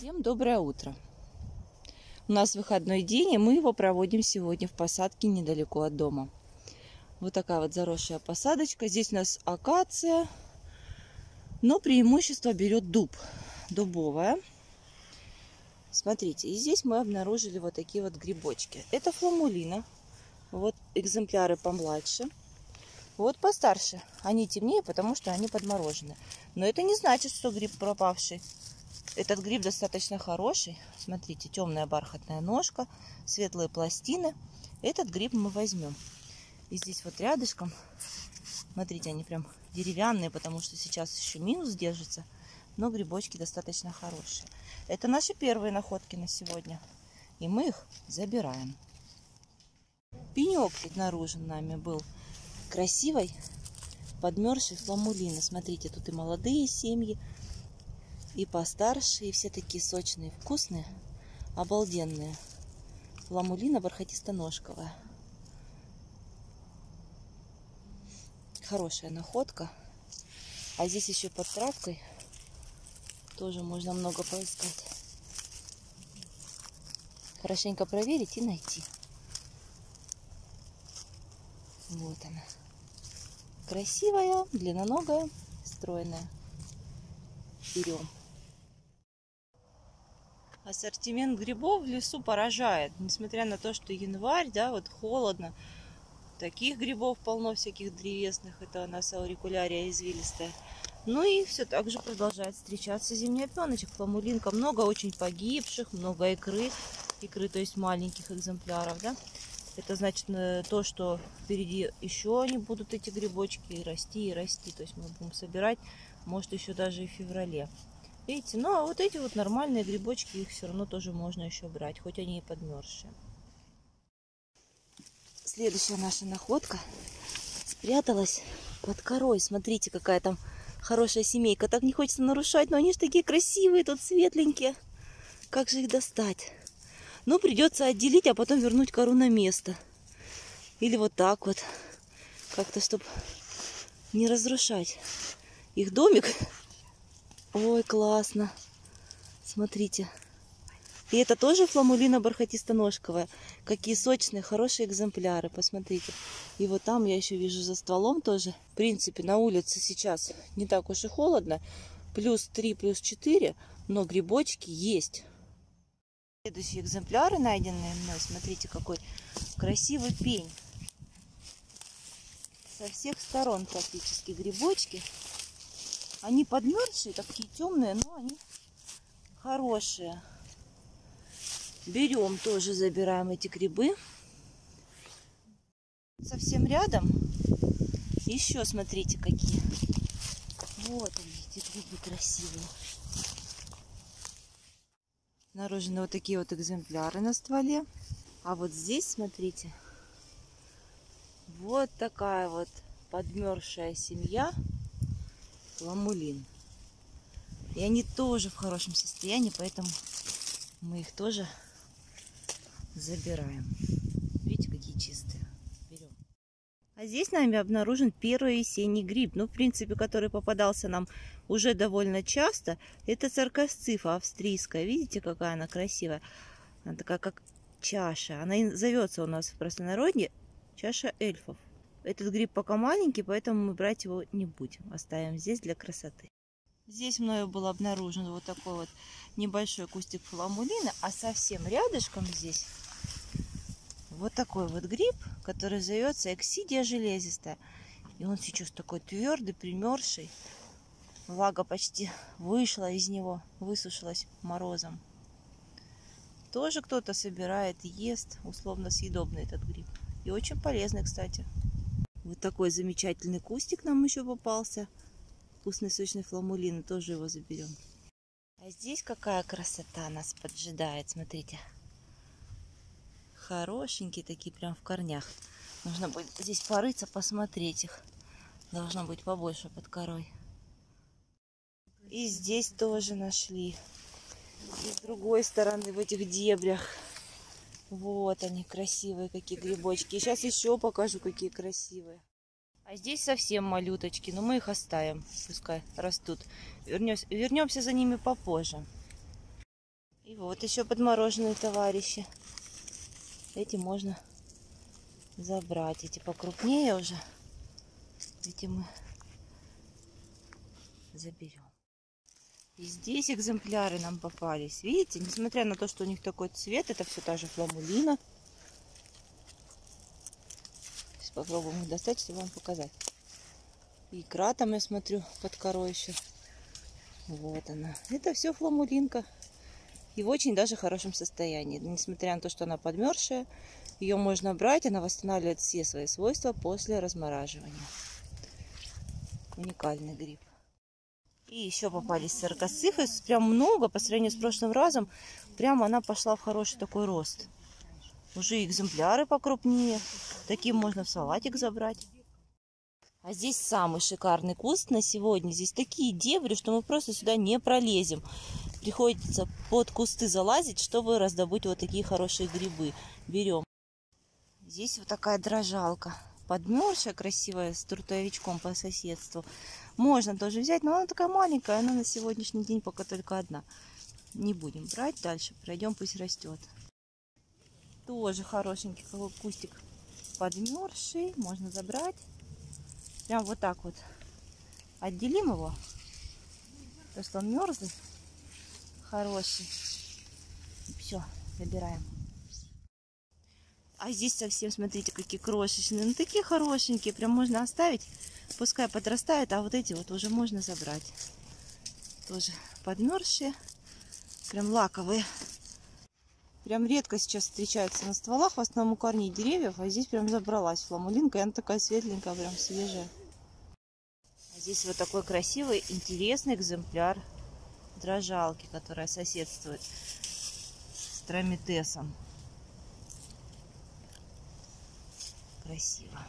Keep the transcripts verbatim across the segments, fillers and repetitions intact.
Всем доброе утро! У нас выходной день, и мы его проводим сегодня в посадке недалеко от дома. Вот такая вот заросшая посадочка. Здесь у нас акация, но преимущество берет дуб, дубовая. Смотрите, и здесь мы обнаружили вот такие вот грибочки. Это фламулина. Вот экземпляры помладше. Вот постарше. Они темнее, потому что они подморожены. Но это не значит, что гриб пропавший. Этот гриб достаточно хороший. Смотрите, темная бархатная ножка, светлые пластины. Этот гриб мы возьмем. И здесь вот рядышком, смотрите, они прям деревянные, потому что сейчас еще минус держится. Но грибочки достаточно хорошие. Это наши первые находки на сегодня. И мы их забираем. Пенек обнаружен нами был красивой, подмерзшей фламулины. Смотрите, тут и молодые семьи, и постарше, и все такие сочные, вкусные, обалденные. Фламулина бархатисто-ножковая. Хорошая находка. А здесь еще под травкой тоже можно много поискать. Хорошенько проверить и найти. Вот она. Красивая, длинноногая, стройная. Берем. Ассортимент грибов в лесу поражает. Несмотря на то, что январь, да, вот холодно. Таких грибов полно, всяких древесных. Это у нас аурикулярия извилистая. Ну и все так же продолжает встречаться зимний опеночек. Фламулинка. Много очень погибших, много икры. Икры, то есть маленьких экземпляров, да. Это значит то, что впереди еще они будут, эти грибочки, и расти, и расти. То есть мы будем собирать, может, еще даже и в феврале. Видите, ну а вот эти вот нормальные грибочки, их все равно тоже можно еще брать, хоть они и подмерзшие. Следующая наша находка спряталась под корой. Смотрите, какая там хорошая семейка. Так не хочется нарушать, но они же такие красивые, тут светленькие. Как же их достать? Ну, придется отделить, а потом вернуть кору на место. Или вот так вот. Как-то, чтобы не разрушать их домик. Ой, классно. Смотрите. И это тоже фламулина бархатисто-ножковая. Какие сочные, хорошие экземпляры. Посмотрите. И вот там я еще вижу за стволом тоже. В принципе, на улице сейчас не так уж и холодно. Плюс три, плюс четыре. Но грибочки есть. Следующие экземпляры, найденные мной. Смотрите, какой красивый пень. Со всех сторон практически грибочки. Они подмерзшие, такие темные, но они хорошие. Берем тоже, забираем эти грибы. Совсем рядом еще, смотрите, какие. Вот они, эти грибы красивые. Обнаружены вот такие вот экземпляры на стволе. А вот здесь, смотрите, вот такая вот подмерзшая семья фламулин. И они тоже в хорошем состоянии, поэтому мы их тоже забираем. Видите, какие чистые. Берем. А здесь нами обнаружен первый весенний гриб. Ну, в принципе, который попадался нам уже довольно часто. Это циркосцифа австрийская. Видите, какая она красивая? Она такая, как чаша. Она и зовется у нас в простонародье чаша эльфов. Этот гриб пока маленький, поэтому мы брать его не будем. Оставим здесь для красоты. Здесь мною был обнаружен вот такой вот небольшой кустик фламулина. А совсем рядышком здесь вот такой вот гриб, который зовется эксидия железистая. И он сейчас такой твердый, примерзший. Влага почти вышла из него, высушилась морозом. Тоже кто-то собирает, ест. Условно съедобный этот гриб. И очень полезный, кстати. Вот такой замечательный кустик нам еще попался. Вкусный сочный фламулин. Тоже его заберем. А здесь какая красота нас поджидает. Смотрите. Хорошенькие такие, прям в корнях. Нужно будет здесь порыться, посмотреть их. Должно быть побольше под корой. И здесь тоже нашли. И с другой стороны, в этих дебрях. Вот они, красивые какие грибочки. И сейчас еще покажу, какие красивые. А здесь совсем малюточки, но мы их оставим. Пускай растут. Вернемся, вернемся за ними попозже. И вот еще подмороженные товарищи. Эти можно забрать. Эти покрупнее уже. Эти мы заберем. И здесь экземпляры нам попались. Видите, несмотря на то, что у них такой цвет, это все та же фламулина. Сейчас попробуем их достать, чтобы вам показать. И икра там, я смотрю, под корой еще. Вот она. Это все фламулинка. И в очень даже хорошем состоянии. Несмотря на то, что она подмерзшая, ее можно брать, она восстанавливает все свои свойства после размораживания. Уникальный гриб. И еще попались саркоцифы. Прям много по сравнению с прошлым разом. Прямо она пошла в хороший такой рост. Уже экземпляры покрупнее. Такие можно в салатик забрать. А здесь самый шикарный куст на сегодня. Здесь такие дебри, что мы просто сюда не пролезем. Приходится под кусты залазить, чтобы раздобыть вот такие хорошие грибы. Берем. Здесь вот такая дрожалка. Подмерзшая, красивая, с трутовичком по соседству. Можно тоже взять, но она такая маленькая. Она на сегодняшний день пока только одна. Не будем брать дальше. Пройдем, пусть растет. Тоже хорошенький какой кустик. Подмерзший. Можно забрать. Прям вот так вот. Отделим его. То, что он мерзлый. Хороший. Все, забираем. А здесь совсем, смотрите, какие крошечные. Ну, такие хорошенькие. Прям можно оставить. Пускай подрастают, а вот эти вот уже можно забрать. Тоже подмерзшие. Прям лаковые. Прям редко сейчас встречаются на стволах. В основном у корней деревьев. А здесь прям забралась фламулинка. И она такая светленькая, прям свежая. А здесь вот такой красивый, интересный экземпляр дрожалки, которая соседствует с тромитесом. Красиво.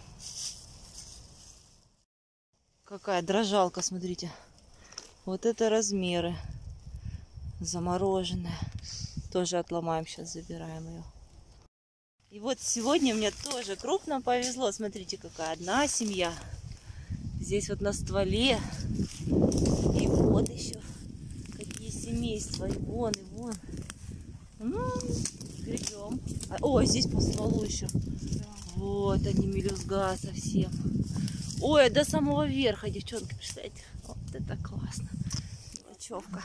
Какая дрожалка, смотрите. Вот это размеры. Замороженная. Тоже отломаем, сейчас забираем ее. И вот сегодня мне тоже крупно повезло. Смотрите, какая одна семья. Здесь вот на стволе. И вот еще какие семейства. И вон, и вон. Ну, гребем. О, здесь по стволу еще. Вот они, мелюзга совсем. Ой, до самого верха, девчонки, представляете? Вот это классно. Мелочевка.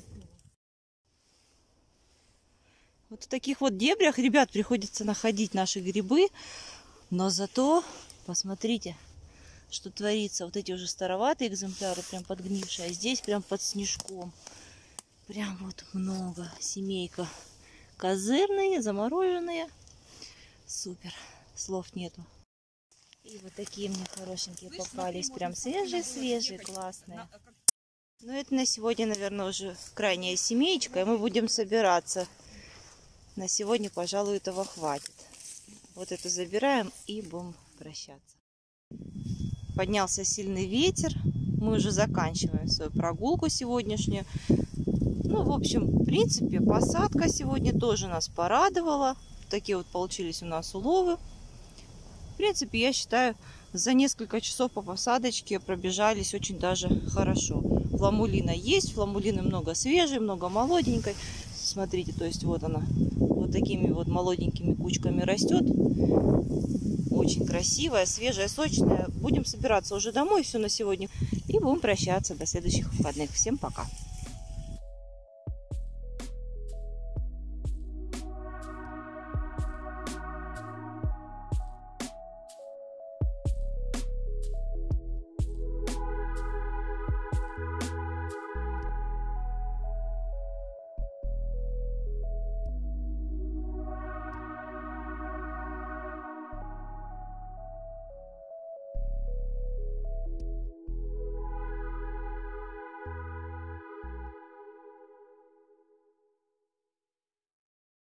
Вот в таких вот дебрях, ребят, приходится находить наши грибы. Но зато, посмотрите, что творится. Вот эти уже староватые экземпляры, прям подгнившие. А здесь прям под снежком. Прям вот много. Семейка. Козырные, замороженные. Супер. Слов нету. И вот такие мне хорошенькие попались. Прям свежие-свежие, классные. Ну, это на сегодня, наверное, уже крайняя семеечка. И мы будем собираться. На сегодня, пожалуй, этого хватит. Вот эту забираем и будем прощаться. Поднялся сильный ветер. Мы уже заканчиваем свою прогулку сегодняшнюю. Ну, в общем, в принципе, посадка сегодня тоже нас порадовала. Такие вот получились у нас уловы. В принципе, я считаю, за несколько часов по посадочке пробежались очень даже хорошо. Фламулина есть, фламулины много свежей, много молоденькой. Смотрите, то есть вот она вот такими вот молоденькими кучками растет. Очень красивая, свежая, сочная. Будем собираться уже домой, все на сегодня. И будем прощаться до следующих выходных. Всем пока!